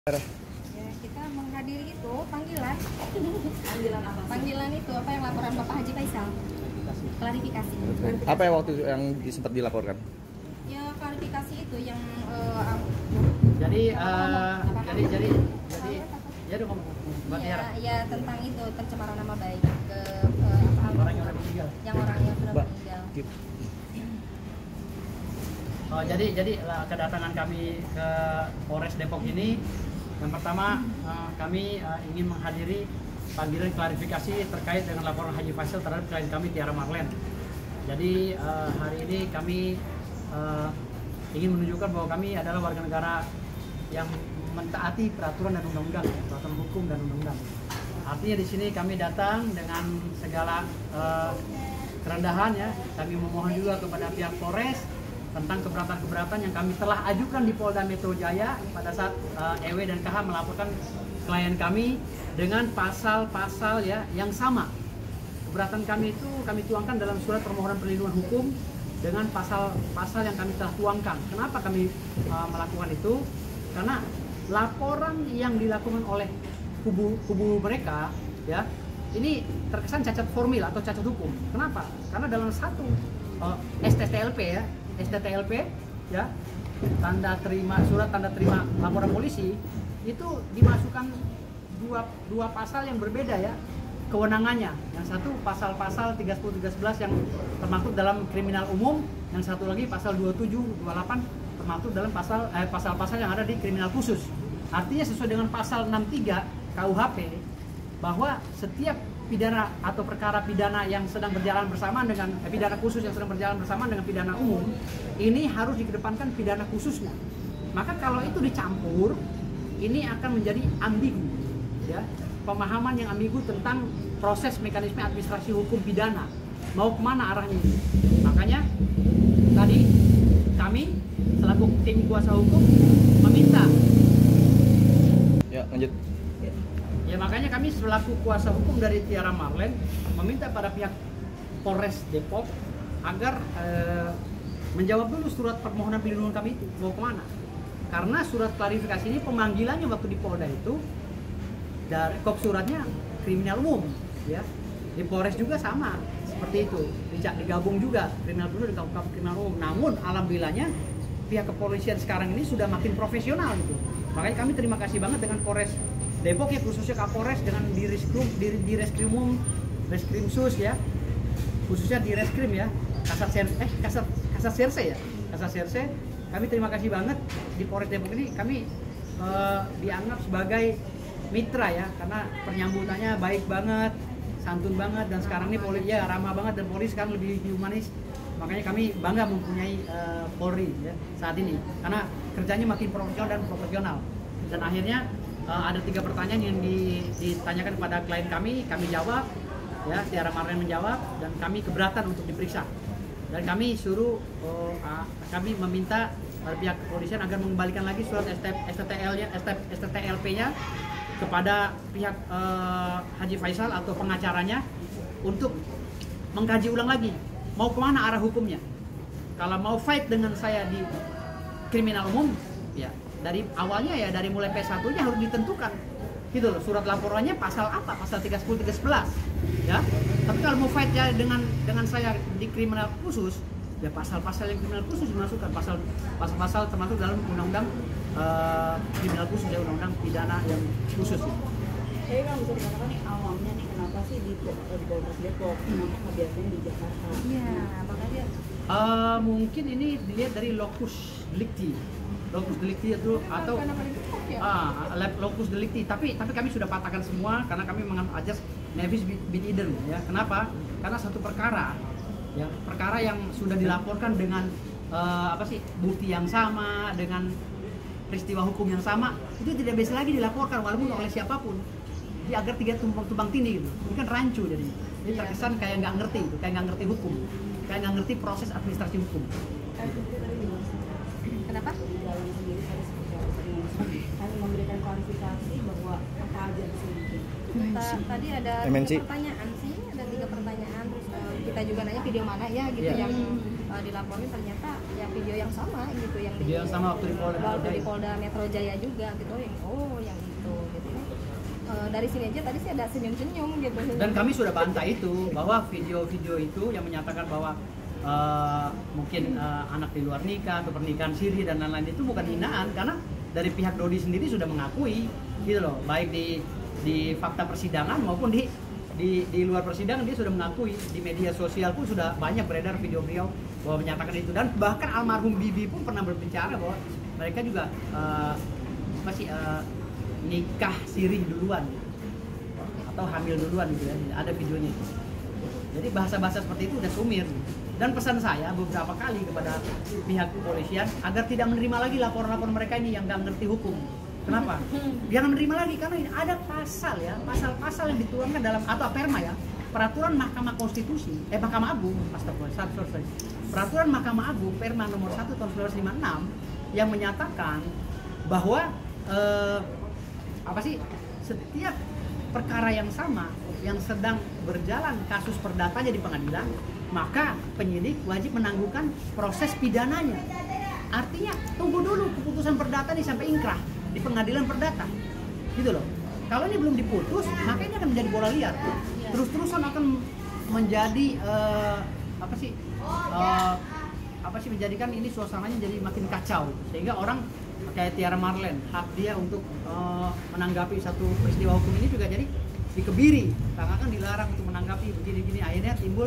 Ya, kita menghadiri itu panggilan. Panggilan apa? Panggilan itu apa yang laporan Bapak Haji Faisal? Klarifikasi. Apa yang waktu yang sempat dilaporkan? Ya klarifikasi itu yang Jadi ya tentang itu pencemaran nama baik ke orang yang sudah meninggal. Yang orang yang sudah meninggal. Oh, jadi kedatangan kami ke Polres Depok ini, yang pertama kami ingin menghadiri panggilan klarifikasi terkait dengan laporan Haji Faisal terhadap klien kami Tiara Marlen. Jadi hari ini kami ingin menunjukkan bahwa kami adalah warga negara yang mentaati peraturan dan undang-undang, peraturan hukum dan undang-undang. Artinya di sini kami datang dengan segala kerendahan ya. Kami memohon juga kepada pihak Polres tentang keberatan-keberatan yang kami telah ajukan di Polda Metro Jaya pada saat EW dan KH melaporkan klien kami dengan pasal-pasal ya yang sama. Keberatan kami itu kami tuangkan dalam surat permohonan perlindungan hukum dengan pasal-pasal yang kami telah tuangkan. Kenapa kami melakukan itu? Karena laporan yang dilakukan oleh kubu mereka ya ini terkesan cacat formil atau cacat hukum. Kenapa? Karena dalam satu STTLP ya, STTLP ya, surat tanda terima laporan polisi itu dimasukkan dua pasal yang berbeda ya kewenangannya. Yang satu pasal-pasal 30-13 yang termasuk dalam kriminal umum, yang satu lagi pasal 27-28 termasuk dalam pasal-pasal yang ada di kriminal khusus. Artinya sesuai dengan pasal 63 KUHP bahwa setiap pidana atau perkara pidana yang sedang berjalan bersamaan dengan pidana khusus yang sedang berjalan bersamaan dengan pidana umum ini harus dikedepankan pidana khususnya. Maka kalau itu dicampur ini akan menjadi ambigu ya, pemahaman yang ambigu tentang proses mekanisme administrasi hukum pidana mau kemana arahnya. Makanya tadi kami selaku tim kuasa hukum meminta ya lanjut. Ya makanya kami selaku kuasa hukum dari Tiara Marlen meminta pada pihak Polres Depok agar menjawab dulu surat permohonan perlindungan kami itu mau kemana. Karena surat klarifikasi ini pemanggilannya waktu di Polda itu dari kop suratnya kriminal umum ya. Di Polres juga sama seperti itu, digabung juga kriminal khusus dengan kriminal umum. Namun alhamdulillahnya pihak kepolisian sekarang ini sudah makin profesional gitu. Makanya kami terima kasih banget dengan Polres Depok ya, khususnya Kapolres dengan di Reskrimsus ya, khususnya di Reskrim ya, Kasat Serse ya, Kasat Serse. Kami terima kasih banget di Polres Depok ini kami dianggap sebagai mitra ya, karena penyambutannya baik banget, santun banget, dan sekarang ini Polri ya ramah banget dan Polri sekarang lebih humanis. Makanya kami bangga mempunyai Polri ya saat ini, karena kerjanya makin profesional dan proporsional. Dan akhirnya ada 3 pertanyaan yang ditanyakan kepada klien kami jawab ya, Tiara Marlen menjawab, dan kami keberatan untuk diperiksa. Dan kami suruh kami meminta pada pihak kepolisian agar mengembalikan lagi surat STTLP-nya kepada pihak Haji Faisal atau pengacaranya untuk mengkaji ulang lagi mau kemana arah hukumnya. Kalau mau fight dengan saya di kriminal umum ya dari awalnya ya, dari mulai P1-nya harus ditentukan gitu loh, surat laporannya pasal apa, pasal 30-11 ya. Tapi kalau mau fight ya dengan saya di kriminal khusus ya, pasal-pasal yang kriminal khusus dimasukkan, pasal-pasal termasuk dalam undang-undang kriminal khusus ya, undang-undang pidana yang khusus ya. Jadi kalau bisa dikatakan nih awamnya nih, kenapa sih di Polres Depok, kenapa nggak biasanya di Jakarta? Iya, makanya Mungkin ini dilihat dari locus delicti itu atau locus delicti, tapi kami sudah patahkan semua karena kami mengambil ajas nevis bid idem ya. Kenapa? Karena satu perkara ya, perkara yang sudah dilaporkan dengan bukti yang sama, dengan peristiwa hukum yang sama, itu tidak bisa lagi dilaporkan walaupun oleh siapapun. Jadi agar tidak tumpang tindih gitu. Ini kan rancu jadi terkesan kayak nggak ngerti gitu, kayak nggak ngerti hukum, kayak nggak ngerti proses administrasi hukum. kenapa? Jalan sendiri tadi seperti apa tadi kami memberikan klarifikasi bahwa apa aja di sini. Tadi ada 3 pertanyaan sih, ada 3 pertanyaan, terus kita juga nanya video mana ya gitu yang dilaporin, ternyata ya video yang sama gitu, yang Video yang sama waktu di Polda Metro Jaya juga gitu, yang dari sini aja tadi sih ada senyum-senyum gitu. Dan kami sudah bantah itu bahwa video-video itu yang menyatakan bahwa mungkin anak di luar nikah atau pernikahan siri dan lain-lain itu bukan hinaan, karena dari pihak Dodi sendiri sudah mengakui gitu loh, baik di fakta persidangan maupun di luar persidangan dia sudah mengakui. Di media sosial pun sudah banyak beredar video beliau bahwa menyatakan itu, dan bahkan almarhum Bibi pun pernah berbicara bahwa mereka juga nikah sirih duluan atau hamil duluan gitu ya, ada videonya itu. Jadi bahasa-bahasa seperti itu udah sumir. Dan pesan saya beberapa kali kepada pihak kepolisian agar tidak menerima lagi laporan-laporan mereka ini yang nggak ngerti hukum. Kenapa? Jangan menerima lagi karena ini ada pasal ya, pasal-pasal yang dituangkan dalam atau perma ya, peraturan Mahkamah Konstitusi, Mahkamah Agung, sorry. Peraturan Mahkamah Agung Perma nomor 1 tahun 1956 yang menyatakan bahwa setiap perkara yang sama yang sedang berjalan kasus perdatanya di pengadilan, maka penyidik wajib menangguhkan proses pidananya. Artinya tunggu dulu keputusan perdata ini sampai inkrah di pengadilan perdata, gitu loh. Kalau ini belum diputus, maka ini akan menjadi bola liar. Terus-terusan akan menjadi menjadikan ini suasananya jadi makin kacau, sehingga orang kayak Tiara Marlen, hak dia untuk menanggapi satu peristiwa hukum ini juga jadi dikebiri, karena kan dilarang untuk menanggapi begini-gini, akhirnya timbul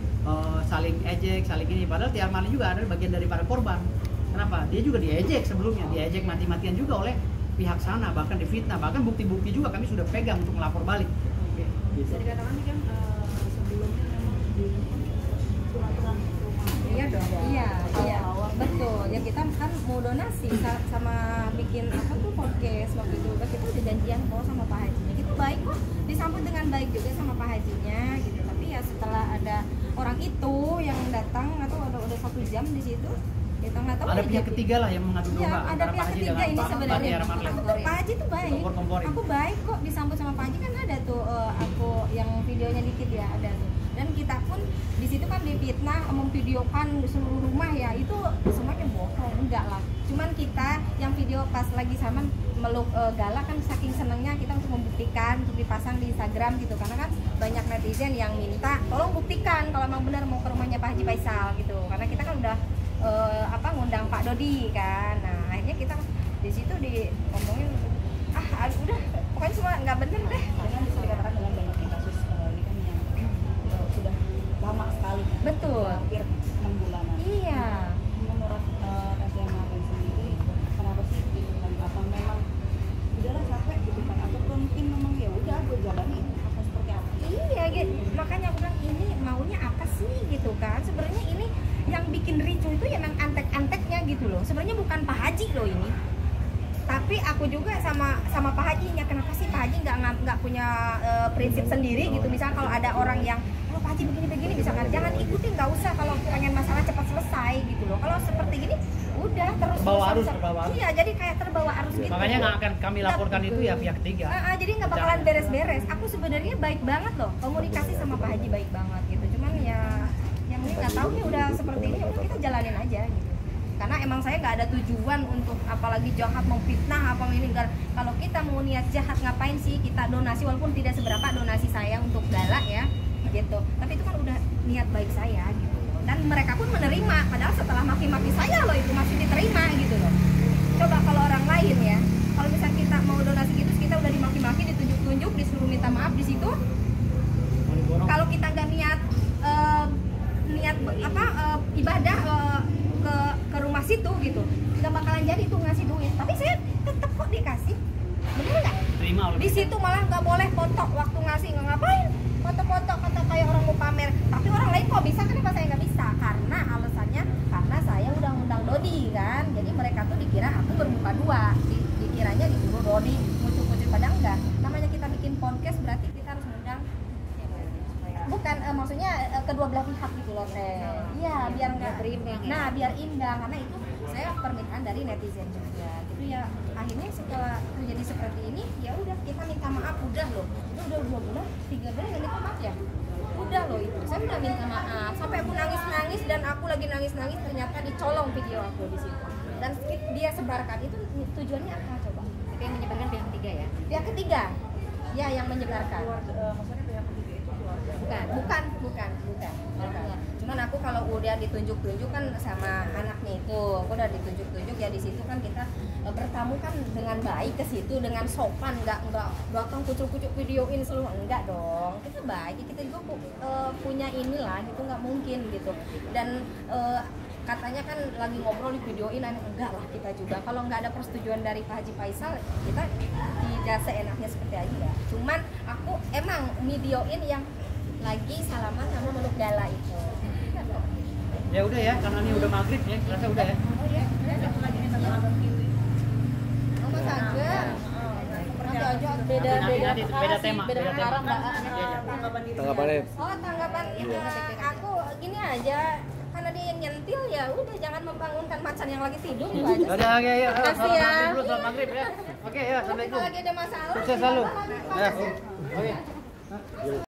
saling ejek, saling ini. Padahal Tiara Marlen juga ada bagian daripada korban. Kenapa? Dia juga diejek sebelumnya, diejek mati-matian juga oleh pihak sana, bahkan difitnah, bahkan bukti-bukti juga kami sudah pegang untuk melapor balik. Oke. Gitu. Bisa dikatakan kan sebelumnya memang di surat-surat rumah. Iya dong. Iya, Awal-awal. betul. Ya kita kan mau donasi sama bikin podcast waktu itu kita udah janjian kok sama Pak Hajinya. Gitu baik kok, disambut dengan baik juga sama Pak Hajinya gitu. Tapi ya setelah ada orang itu yang datang atau udah 1 jam di situ, kita nggak tahu. Ada pihak ketiga lah yang mengadu domba ada antara Pak pihak Haji ketiga dengan ini Pak sebenarnya. Tiara Marlen. Pak Haji tuh baik. Kompor-komporin. Aku baik kok disambut sama Pak Haji, kan ada tuh aku yang videonya dikit ya ada tuh. Dan kita pun di situ kan difitnah memvideokan seluruh rumah ya, itu semuanya bohong, enggak lah. Cuman kita yang video pas lagi sama meluk Gala kan saking senengnya kita untuk membuktikan, untuk dipasang di Instagram gitu, karena kan banyak netizen yang minta tolong buktikan kalau memang benar mau ke rumahnya Pak Haji Faisal gitu, karena kita kan udah ngundang Pak Dodi kan. Nah akhirnya kita di situ diomongin udah pokoknya semua nggak bener deh. Dengan bisa dikatakan dengan banyaknya kasus ini kan yang sudah lama sekali. Betul. Hampir 6 bulanan. Iya. Menurut Tiara Marlen sendiri, kenapa sih gitu kan? Apa memang udahlah capek gitu kan? Atau mungkin memang ya udah gue jalani apa seperti apa? Iya, gitu. Makanya aku bilang ini maunya apa sih gitu kan? Sebenarnya ini yang bikin ricu itu ya memang antek-anteknya gitu loh. Sebenarnya bukan Pak Haji loh ini. Tapi aku juga sama Pak Hajinya, kenapa sih Pak Haji nggak punya prinsip sendiri gitu. Misalnya kalau ada orang yang kalau Pak Haji begini misalkan jangan ikutin, nggak usah kalau pengen masalah cepat selesai gitu loh. Kalau seperti gini udah terus Terbawa arus. Iya, jadi kayak terbawa arus gitu. Makanya nggak akan kami laporkan itu ya pihak ketiga. Jadi nggak bakalan beres-beres. Aku sebenarnya baik banget loh, komunikasi sama Pak Haji baik banget gitu. Cuman ya yang ini nggak tahu nih udah seperti ini, udah kita jalanin aja gitu. Karena emang saya nggak ada tujuan untuk apalagi jahat mau fitnah apa ini. Kalau kita mau niat jahat ngapain sih kita donasi, walaupun tidak seberapa donasi saya untuk Gala ya gitu, tapi itu kan udah niat baik saya gitu. Dan mereka pun menerima, padahal setelah maki-maki saya loh itu masih diterima gitu loh. Coba kalau orang lain ya, kalau misalnya kita mau donasi gitu kita udah dimaki-maki, ditunjuk-tunjuk, disuruh minta maaf di situ. Kalau kita nggak niat ibadah ke rumah situ gitu, nggak bakalan jadi tuh ngasih duit. Tapi saya tetap kok dikasih, bener nggak? Terima oleh Di situ malah nggak boleh foto waktu ngasih, nggak ngapain foto-foto kata kayak orang mau pamer. Tapi orang lain kok bisa, kenapa saya nggak bisa? Karena alasannya karena saya udah ngundang Dodi kan, jadi mereka tuh dikira aku bermuka dua, dikiranya disuruh Dodi muncul-muncul, padahal enggak. Namanya kita bikin podcast berarti kita harus ngundang bukan maksudnya kedua belah pihak gitu loh teh. Iya, biar nggak berimbang. Nah, biar imbang, karena itu saya permintaan dari netizen juga gitu ya. Akhirnya setelah terjadi seperti ini ya udah kita minta maaf, udah loh. Itu udah 2 bulan, 3 bulan yang minta maaf ya. Udah loh itu. Saya udah minta maaf sampai aku nangis-nangis, dan aku lagi nangis-nangis ternyata dicolong video aku di situ. Dan dia sebarkan itu tujuannya apa coba? Itu yang menyebarkan pihak ketiga ya? Pihak ketiga. Ya, yang menyebarkan. Maksudnya pihak ketiga itu keluarga. Bukan. Cuman aku kalau udah ditunjuk-tunjuk kan sama anaknya itu, aku udah ditunjuk-tunjuk ya di situ kan kita bertamu kan dengan baik ke situ dengan sopan, nggak datang kucuk-kucuk videoin seluruh, enggak dong. Kita baik, kita juga punya inilah gitu, nggak mungkin gitu. Dan katanya kan lagi ngobrol di videoin, enggak lah kita juga. Kalau nggak ada persetujuan dari Pak Haji Faisal, kita tidak seenaknya seperti aja ya. Cuman aku emang videoin yang lagi salaman sama Meluk Gala itu. Ya udah ya, karena ini udah maghrib ya, rasa udah ya. Oh iya, oh Mas Ageng. Nanti aja Beda tema, beda perkara Mbak. Tanggapannya? Oh tanggapan aku gini aja, karena dia yang nyentil ya udah jangan membangunkan macan yang lagi tidur itu aja. Udah, oke ya. Makasih ya. Selamat maghrib ya. Oke ya, assalamualaikum. Kalau lagi ada masalah. Sukses selalu. Terima Ya. kasih. Oke.